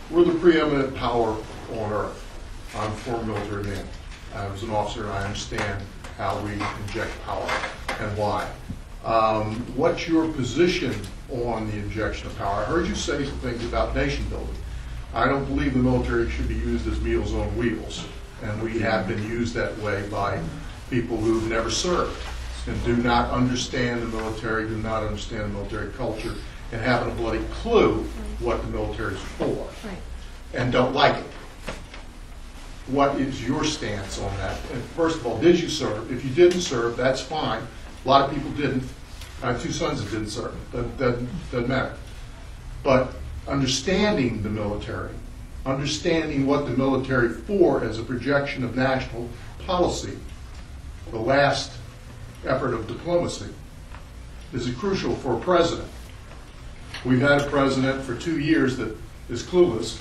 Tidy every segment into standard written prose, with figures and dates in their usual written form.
We're the preeminent power on earth. I'm a former military man. I was an officer, and I understand how we inject power and why. What's your position on the injection of power? I heard you say some things about nation building. I don't believe the military should be used as meals on wheels, and we have been used that way by people who've never served and do not understand the military, do not understand the military culture, and haven't a bloody clue what the military is for, and don't like it. What is your stance on that? And first of all, did you serve? If you didn't serve, that's fine. A lot of people didn't. I have two sons that didn't serve. Doesn't matter. But understanding the military, understanding what the military for as a projection of national policy, the last effort of diplomacy, is crucial for a president. We've had a president for 2 years that is clueless.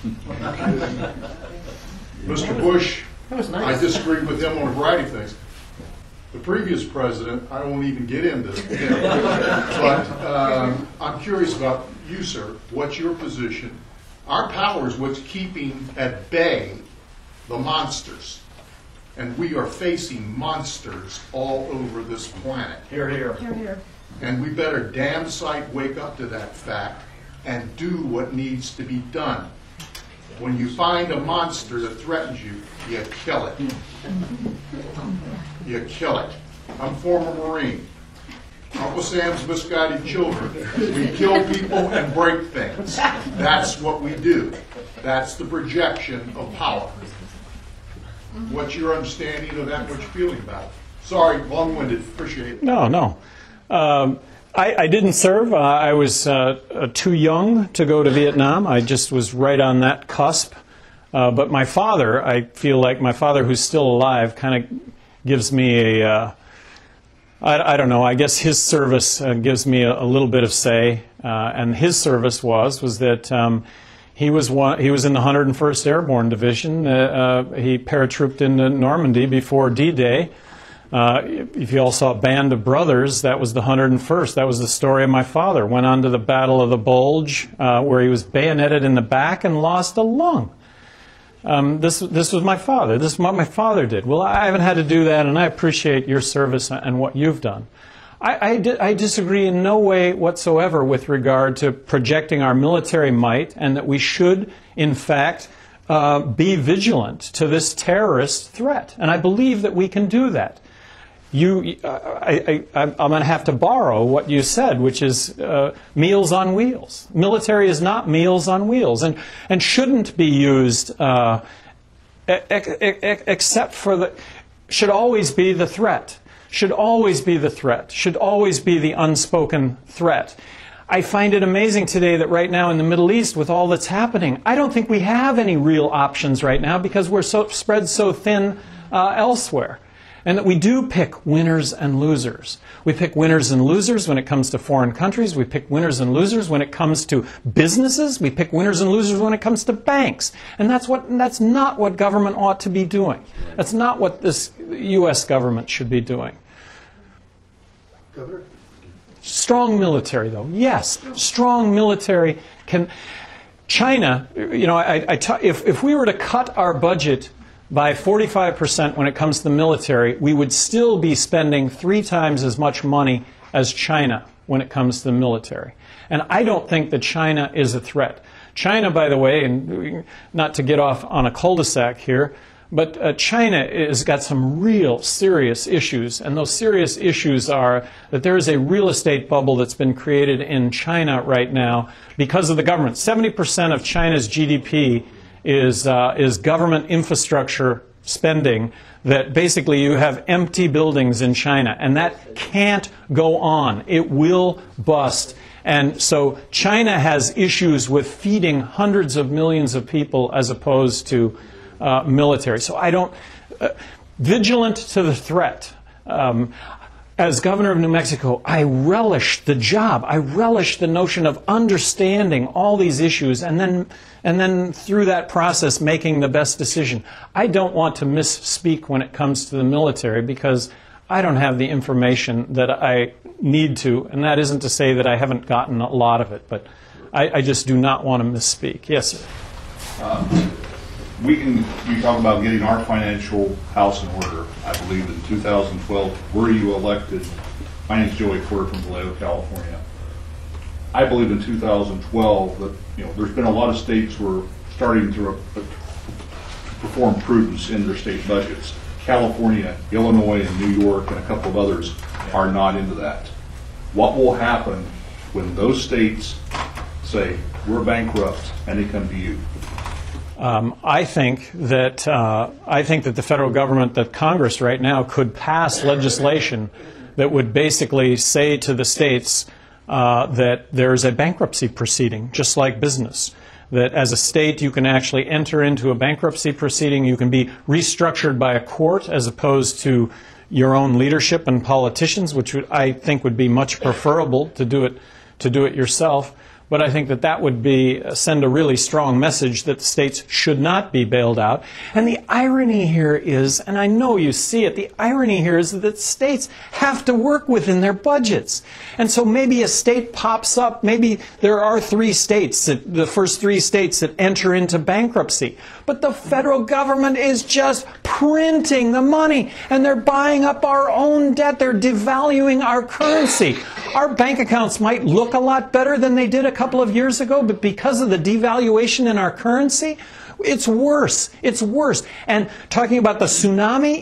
Mr. Bush, I disagree with him on a variety of things. The previous president, I won't even get into him. But I'm curious about you, sir. What's your position? Our power is what's keeping at bay the monsters. And we are facing monsters all over this planet. Hear, hear. Hear, hear. And we better damn sight wake up to that fact and do what needs to be done. When you find a monster that threatens you, you kill it. You kill it. I'm a former Marine. Uncle Sam's misguided children. We kill people and break things. That's what we do. That's the projection of power. What's your understanding of that? What you're feeling about it? Sorry, long-winded. Appreciate it. No. I didn't serve. I was too young to go to Vietnam. I just was right on that cusp. But my father, I feel like my father, who's still alive, kind of gives me a, I don't know, I guess his service gives me a little bit of say. And his service was that he was in the 101st Airborne Division. He paratrooped into Normandy before D-Day. If you all saw Band of Brothers, that was the 101st. That was the story of my father. Went on to the Battle of the Bulge, where he was bayoneted in the back and lost a lung. This was my father. This is what my father did. Well, I haven't had to do that, and I appreciate your service and what you've done. I disagree in no way whatsoever with regard to projecting our military might, and that we should, in fact, be vigilant to this terrorist threat. And I believe that we can do that. I'm going to have to borrow what you said, which is meals on wheels. Military is not meals on wheels, and shouldn't be used except for the, should always be the threat. Should always be the threat. Should always be the unspoken threat. I find it amazing today that right now in the Middle East, with all that's happening, I don't think we have any real options right now because we're spread so thin elsewhere. And that we do pick winners and losers. We pick winners and losers when it comes to foreign countries. We pick winners and losers when it comes to businesses. We pick winners and losers when it comes to banks. And that's not what government ought to be doing. That's not what this U.S. government should be doing. Governor? Strong military, though. Yes, strong military can. China, you know, if we were to cut our budget by 45% when it comes to the military, we would still be spending 3 times as much money as China when it comes to the military. And I don't think that China is a threat. China, by the way, and not to get off on a cul-de-sac here, but China has got some real serious issues, and those serious issues are that there is a real estate bubble that's been created in China right now because of the government. 70% of China's GDP is government infrastructure spending, that basically you have empty buildings in China, and that can't go on. It will bust. And so China has issues with feeding hundreds of millions of people as opposed to military. So I don't, vigilant to the threat. As governor of New Mexico, I relish the job. I relish the notion of understanding all these issues and then through that process making the best decision. I don't want to misspeak when it comes to the military because I don't have the information that I need to, and that isn't to say that I haven't gotten a lot of it, but I just do not want to misspeak. Yes, sir. You talk about getting our financial house in order. I believe in 2012, were you elected? My name's Joey Porter from Vallejo, California. I believe in 2012 that, there's been a lot of states who are starting to perform prudence in their state budgets. California, Illinois, and New York, and a couple of others are not into that. What will happen when those states say, we're bankrupt, and they come to you? I think that the federal government, that Congress right now, could pass legislation that would basically say to the states that there's a bankruptcy proceeding, just like business. That as a state you can actually enter into a bankruptcy proceeding, you can be restructured by a court as opposed to your own leadership and politicians, which I think would be much preferable to do it yourself. But I think that would send a really strong message that the states should not be bailed out. And the irony here is, and I know you see it, the irony here is that states have to work within their budgets. And so maybe a state pops up, maybe there are the first three states that enter into bankruptcy. But the federal government is just printing the money, and they're buying up our own debt. They're devaluing our currency. Our bank accounts might look a lot better than they did a couple of years ago, but because of the devaluation in our currency, it's worse. It's worse. And talking about the tsunami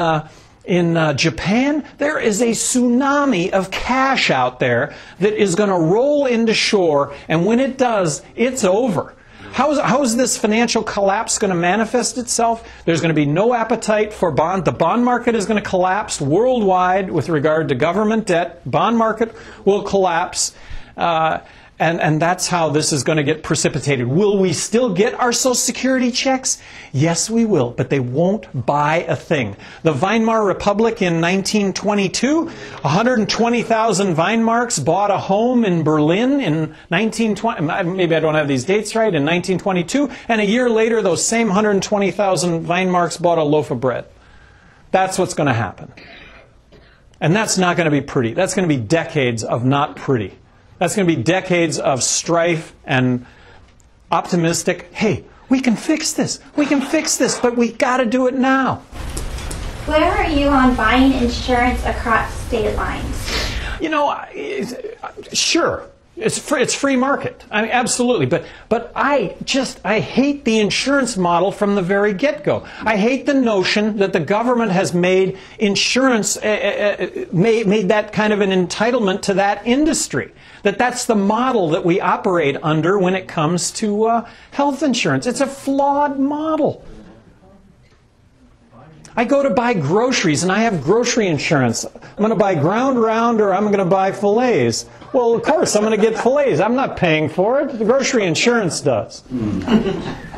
in Japan, there is a tsunami of cash out there that is going to roll into shore, and when it does, it's over. How is this financial collapse going to manifest itself? There's going to be no appetite for bond. The bond market is going to collapse worldwide with regard to government debt. Bond market will collapse. And that's how this is going to get precipitated. Will we still get our Social Security checks? Yes, we will, but they won't buy a thing. The Weimar Republic in 1922, 120,000 Weinmarks bought a home in Berlin in 1920. Maybe I don't have these dates right, in 1922. And a year later, those same 120,000 Weinmarks bought a loaf of bread. That's what's going to happen. And that's not going to be pretty. That's going to be decades of not pretty. That's going to be decades of strife and optimistic, hey, we can fix this, but we got to do it now. Where are you on buying insurance across state lines? Sure. It's free market. I mean, absolutely. But I hate the insurance model from the very get-go. I hate the notion that the government has made insurance, made that kind of an entitlement to that industry. That's the model that we operate under when it comes to health insurance. It's a flawed model. I go to buy groceries and I have grocery insurance. I'm going to buy Ground Round or I'm going to buy fillets. Well, of course, I'm going to get fillets. I'm not paying for it. The grocery insurance does. Mine's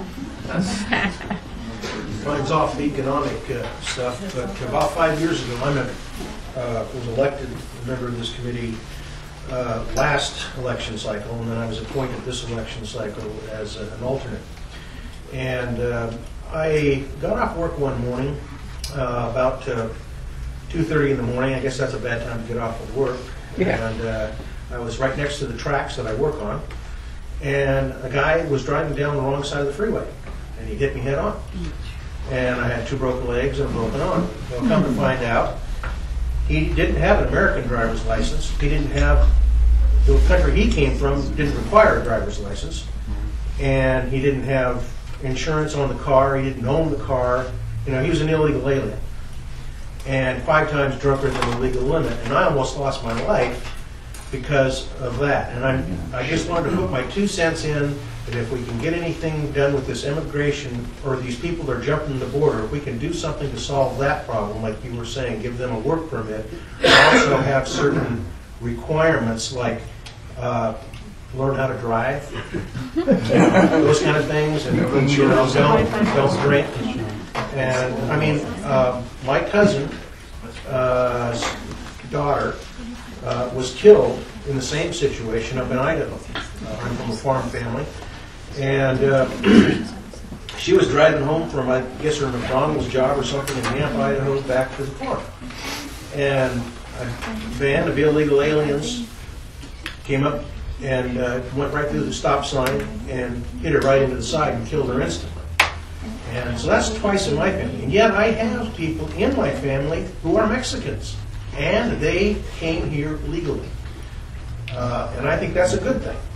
off the economic stuff, but about 5 years ago, I was elected a member of this committee last election cycle, and then I was appointed this election cycle as an alternate. And I got off work one morning, about 2:30 in the morning. I guess that's a bad time to get off of work. Yeah. And I was right next to the tracks that I work on, and a guy was driving down the wrong side of the freeway, and he hit me head on. And I had 2 broken legs and a broken arm. Well, come to find out, he didn't have an American driver's license. He didn't have, the country he came from didn't require a driver's license, and he didn't have insurance on the car. He didn't own the car. He was an illegal alien, and 5 times drunker than the legal limit. And I almost lost my life because of that. And I just wanted to put my 2 cents in that if we can get anything done with this immigration, or these people that are jumping the border, if we can do something to solve that problem, like you were saying, give them a work permit, and also have certain requirements like learn how to drive, those kind of things, and don't drink. And I mean, my cousin's daughter was killed in the same situation up in Idaho. I'm from a farm family, and she was driving home from, I guess, her McDonald's job or something in Nampa, Idaho, back to the farm. And a band of illegal aliens came up and went right through the stop sign and hit her right into the side and killed her instantly. And so that's twice in my family. And yet I have people in my family who are Mexicans, and they came here legally. And I think that's a good thing.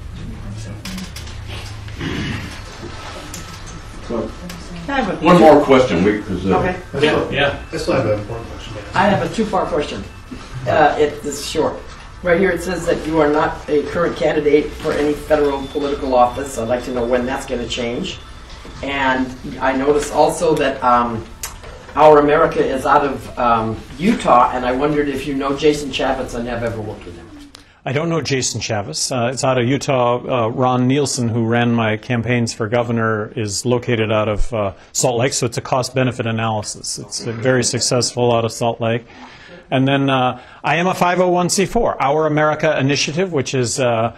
One more question, because Okay. Yeah. I still have an important question to ask. I have a two-part question. This is short. Right here it says that you are not a current candidate for any federal political office. I'd like to know when that's going to change. And I noticed also that Our America is out of Utah, and I wondered if you know Jason Chavez and have ever worked with him. I don't know Jason Chavez. It's out of Utah. Ron Nielsen, who ran my campaigns for governor, is located out of Salt Lake, so it's a cost-benefit analysis. It's very successful out of Salt Lake. And then I am a 501c4, Our America Initiative, which is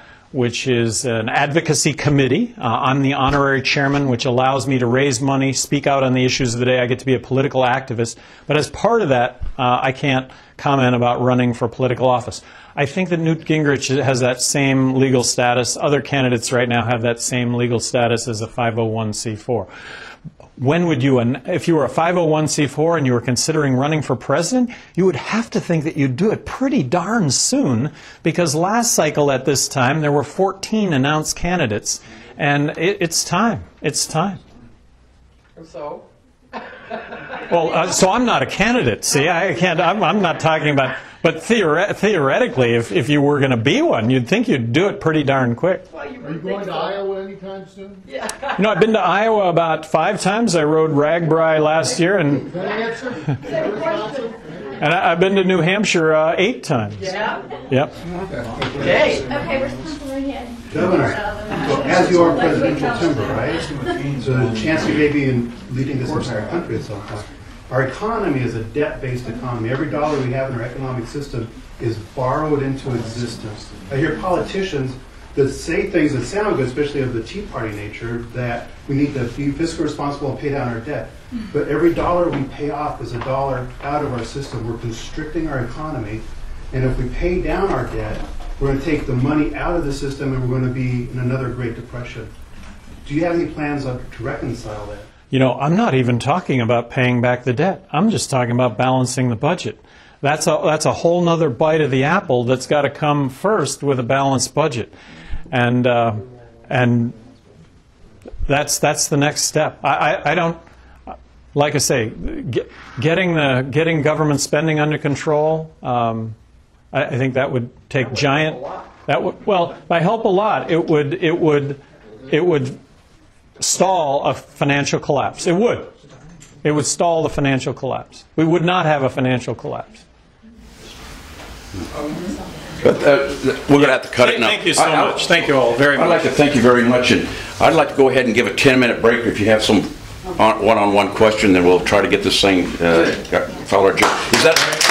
an advocacy committee. I'm the honorary chairman, which allows me to raise money, speak out on the issues of the day. I get to be a political activist. But as part of that, I can't comment about running for political office. I think that Newt Gingrich has that same legal status. Other candidates right now have that same legal status as a 501c4. When would you, if you were a 501c4 and you were considering running for president, you would have to think that you'd do it pretty darn soon, because last cycle at this time there were 14 announced candidates, and it's time. It's time. So? Well, so I'm not a candidate. See, I can't. I'm not talking about. But theoretically, if you were going to be one, you'd think you'd do it pretty darn quick. Well, you Are you going to Iowa anytime soon? Yeah. You know, I've been to Iowa about 5 times. I rode Ragbri last year, and Can I answer? Wisconsin? and I've been to New Hampshire 8 times. Yeah? Yep. Okay. Okay, we're Pennsylvania. Governor, as you are presidential timber, right? So there's a chance you may be leading this entire country at some point. Our economy is a debt-based economy. Every dollar we have in our economic system is borrowed into existence. I hear politicians that say things that sound good, especially of the Tea Party nature, that we need to be fiscally responsible and pay down our debt. But every dollar we pay off is a dollar out of our system. We're constricting our economy. And if we pay down our debt, we're going to take the money out of the system and we're going to be in another Great Depression. Do you have any plans to reconcile that? You know, I'm not even talking about paying back the debt. I'm just talking about balancing the budget. That's a whole nother bite of the apple that's got to come first with a balanced budget, and that's the next step. I don't, like I say, getting government spending under control. I think that would take giant. That would, well, by help a lot, it would stall a financial collapse. It would. It would stall the financial collapse. We would not have a financial collapse. But we're going to have to cut it now. Thank you so much. Thank you all very much. I'd like to thank you very much, and I'd like to go ahead and give a 10-minute break. If you have some one-on-one question, then we'll try to get this thing follow. Is that?